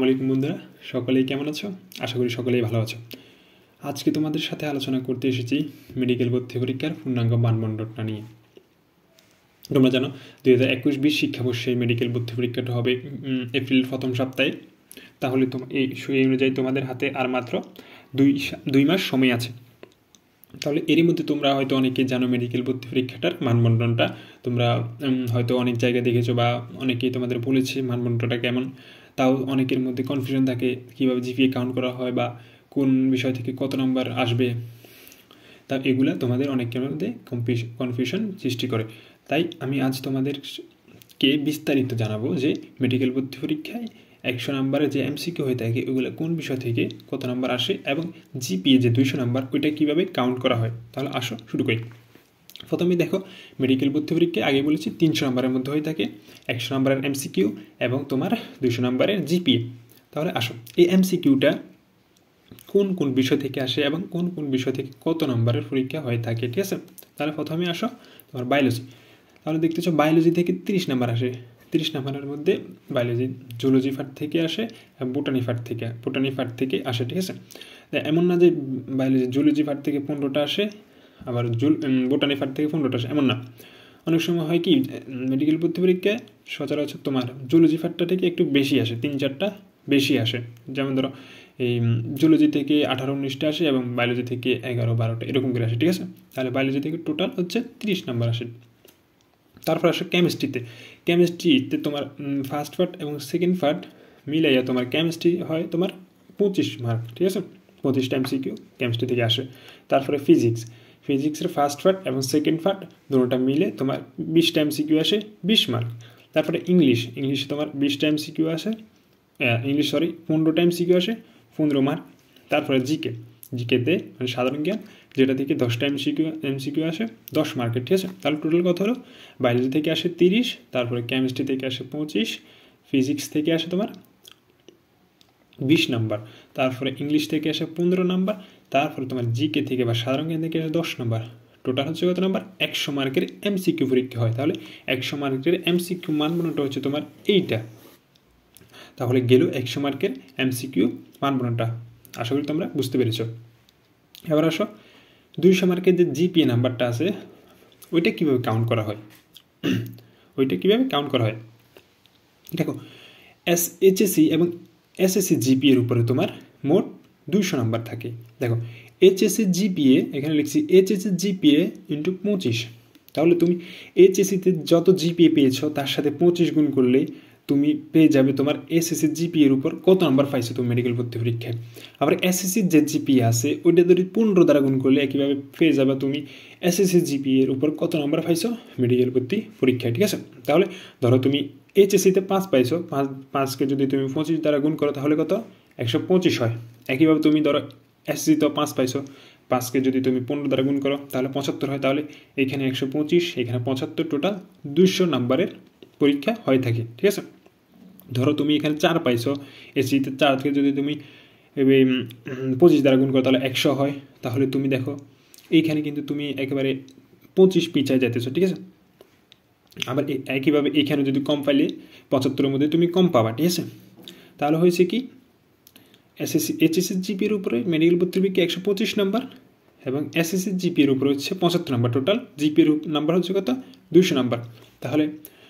আসসালামু আলাইকুম বন্ধুরা, সকলেই কেমন আছো? আশা করি সকলেই ভালো আছো। আজকে তোমাদের সাথে আলোচনা করতে এসেছি মেডিকেল ভর্তি পরীক্ষার পূর্ণাঙ্গ মানদণ্ডটা নিয়ে। তোমরা জানো 2021-20 শিক্ষাবর্ষে মেডিকেল ভর্তি পরীক্ষাটা হবে এপ্রিল প্রথম সপ্তাহে। তাহলে এই অনুযায়ী তোমাদের হাতে আর মাত্র 2 মাস সময় আছে। তাহলে এরই মধ্যে তোমরা হয়তো অনেকে জানো মেডিকেল ভর্তি পরীক্ষাটার মানদণ্ডটা। তোমরা হয়তো অনেক জায়গায় দেখেছো বা অনেকেই তোমাদের বলেছে মানদণ্ডটা কেমন। তাও অনেকের মধ্যে কনফিউশন থাকে কীভাবে জিপিএ কাউন্ট করা হয় বা কোন বিষয় থেকে কত নম্বর আসবে। তা এগুলা তোমাদের অনেকের মধ্যে কনফিউশন সৃষ্টি করে। তাই আমি আজ তোমাদেরকে বিস্তারিত জানাবো যে মেডিকেল ভর্তি পরীক্ষায় 100 নম্বরে যে এমসিকিউ হয়ে থাকে ওগুলো কোন বিষয় থেকে কত নম্বর আসে এবং জিপিএ যে 200 নম্বর ওইটা কীভাবে কাউন্ট করা হয়। তাহলে আসো শুরু করি। প্রথমে দেখো, মেডিকেল ভর্তি পরীক্ষায় আগে বলেছি 300 নম্বরের মধ্যে হয়ে থাকে 100 নম্বরের এমসিকিউ এবং তোমার 200 নম্বরের জিপিএ। তাহলে আসো এই এমসিকিউটা কোন কোন বিষয় থেকে আসে এবং কোন কোন বিষয় থেকে কত নম্বরের পরীক্ষা হয়ে থাকে, ঠিক আছে। তাহলে প্রথমে আসো তোমার বায়োলজি। তাহলে দেখতেছো বায়োলজি থেকে 30 নম্বর আসে। 30 নম্বরের মধ্যে বায়োলজি জুলজি পার্ট থেকে আসে এবং বোটানি পার্ট থেকে আসে, ঠিক আছে। এমন না যে বায়োলজি জুলজি পার্ট থেকে 15টা আসে আবার বোটানি পার্ট থেকে 15টা আসে, এমন না। অনেক সময় হয় কি মেডিকেল ভর্তি পরীক্ষায় সচরাচর তোমার জুলজি পার্টটা থেকে একটু বেশি আসে, 3-4টা বেশি আসে। যেমন ধরো এই জুলজি থেকে 18-19টা আসে এবং বায়োলজি থেকে 11-12টা এরকম করে আসে, ঠিক আছে। তাহলে বায়োলজি থেকে টোটাল হচ্ছে 30 নম্বর আসে। তারপর আসে কেমিস্ট্রিতে তোমার ফার্স্ট পার্ট এবং সেকেন্ড পার্ট মিলাইয়া তোমার কেমিস্ট্রি হয় তোমার 25 মার্ক, ঠিক আছে। 25টা এমসিকিউ কেমিস্ট্রি থেকে আসে। তারপরে ফিজিক্সের ফার্স্ট পার্ট এবং সেকেন্ড পার্ট দুটোটা মিলে তোমার 20টা এমসিকিউ আসে, 20 মার্ক। তারপরে ইংলিশে তোমার 20টা এমসিকিউ আসে, 15টা এমসিকিউ আসে, 15 মার্ক। তারপরে জিকেতে মানে সাধারণ জ্ঞান, যেটা থেকে 10টা এমসিকিউ আসে 10 মার্কের, ঠিক আছে। তাহলে টোটাল কত হলো, বায়োলজি থেকে আসে 30, তারপরে কেমিস্ট্রি থেকে আসে 25, ফিজিক্স থেকে আসে তোমার 20 নাম্বার, তারপরে ইংলিশ থেকে আসে 15 নাম্বার, তারপরে তোমার জিকে থেকে বা সাধারণ জ্ঞান থেকে আসে 10 নাম্বার। টোটাল হচ্ছে কত নাম্বার, 100 মার্কের এমসিকিউ পরীক্ষা হয়। তাহলে 100 মার্কের এমসিকিউ মানবন্ধনটা হচ্ছে তোমার এইটা। তাহলে গেল 100 মার্কের এমসিকিউ মানবন্ধনটা। আশা করি তোমরা বুঝতে পেরেছ। এবার আসো 200 মার্কের যে জিপিএ নাম্বারটা আছে ওইটা কীভাবে কাউন্ট করা হয়। দেখো, এইচএসসি এবং এসএসসি জিপিএর উপরে তোমার মোট 200 নাম্বার থাকে। দেখো এইচএসসি জিপিএ, এখানে লিখছি এইচএসসি জিপিএ ইন্টু 25। তাহলে তুমি এইচএসসিতে যত জিপিএ পেয়েছো তার সাথে 25 গুণ করলে তুমি পেয়ে যাবে তোমার এসএসসি জিপিএ এর উপর কত নাম্বার পাইছো তুমি মেডিকেল ভর্তি পরীক্ষায়। আবার এসএসসির যে জিপিএ আছে ওইটা যদি 15 দ্বারা গুণ করলে একইভাবে পেয়ে যাবে তুমি এসএসসি জিপিএ এর উপর কত নাম্বার পাইছো মেডিকেল ভর্তি পরীক্ষায়, ঠিক আছে। তাহলে ধরো তুমি এইচএসসিতে 5 পাইছো, 5কে যদি তুমি 25 দ্বারা গুণ করো তাহলে কত, 125 হয়। একইভাবে তুমি ধরো এসএসসিতে 5 পাইছো, 5কে যদি তুমি 15 দ্বারা গুণ করো তাহলে 75 হয়। তাহলে এখানে 125, এখানে 75, টোটাল 200 নাম্বারের পরীক্ষা হয়ে থাকে, ঠিক আছে। ধরো তুমি এখানে 4 পাইছো, এসএসসিতে 4 থেকে যদি তুমি 25 দ্বারা গুণ করো তাহলে 100 হয়। তাহলে তুমি দেখো এইখানে কিন্তু তুমি একেবারে 25 পিছায় যাইতেছো, ঠিক আছে। আবার একইভাবে এখানে যদি কম পাইলে 75-এর মধ্যে তুমি কম পাবা, ঠিক আছে। তাহলে হয়েছে কি এইচএসসি জিপিএর উপরে মেডিকেল ভর্তি পরীক্ষা 125 নাম্বার এবং এসএসসি জিপিএর উপরে হচ্ছে 75 নাম্বার। টোটাল জিপিএর নাম্বার হচ্ছে কত, 200 নাম্বার। তাহলে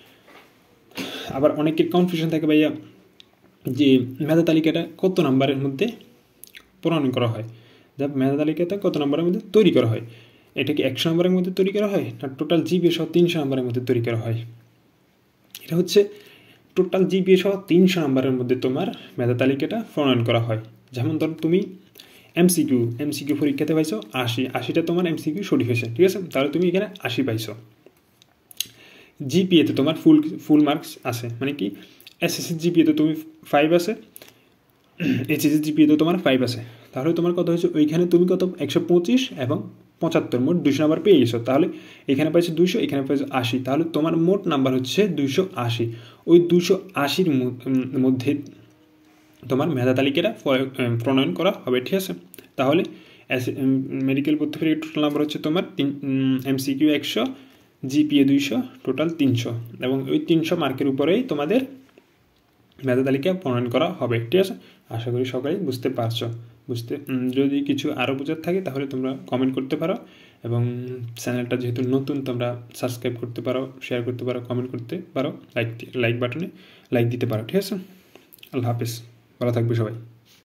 আবার অনেকের কনফিউশন থাকে ভাইয়া যে মেধা তালিকাটা কত নাম্বারের মধ্যে প্রণয়ন করা হয়, যা মেধা তালিকাটা কত নাম্বারের মধ্যে তৈরি করা হয়। এটা কি 100 নম্বরের মধ্যে তৈরি করা হয় না টোটাল জিপিএ সহ 300 নম্বরের মধ্যে তৈরি করা হয়। এটা হচ্ছে টোটাল জিপিএ সহ 300 নম্বরের মধ্যে তোমার মেধা তালিকাটা প্রণয়ন করা হয়। যেমন ধরো তুমি এমসিকিউ পরীক্ষাতে পাইছো 80টা তোমার এমসিকিউ সঠিক হয়েছে, ঠিক আছে। তাহলে তুমি এখানে 80 পাইছো। জিপিএতে তোমার ফুল মার্কস আছে, মানে কি এসএসসি জিপিএতে তুমি 5 আছে, এইচএসসি জিপিএতে তোমার 5 আছে। তাহলে তোমার কত হয়েছে, ওইখানে তুমি কত 125 এবং 75 মোট 200 নাম্বার পেয়ে গেছো। তাহলে এখানে পাইছো 200, এখানে পাইছো 80, তাহলে তোমার মোট নাম্বার হচ্ছে 280। ওই 280-র মধ্যে তোমার মেধা তালিকাটা প্রণয়ন করা হবে, ঠিক আছে। তাহলে মেডিকেল ভর্তি পরীক্ষার টোটাল নাম্বার হচ্ছে তোমার এমসিকিউ 100, জিপিএ 200, টোটাল 300 এবং ওই 300 মার্কের উপরেই তোমাদের মেধা তালিকা প্রণয়ন করা হবে। ঠিক আছে, আশা করি সবাই বুঝতে পারছো। যদি কিছু আরও বোঝার থাকে তাহলে তোমরা কমেন্ট করতে পারো, এবং চ্যানেলটা যেহেতু নতুন তোমরা সাবস্ক্রাইব করতে পারো, শেয়ার করতে পারো, কমেন্ট করতে পারো, লাইক বাটনে লাইক দিতে পারো। ঠিক আছে, আল্লাহ হাফিজ, ভালো থাকবে সবাই।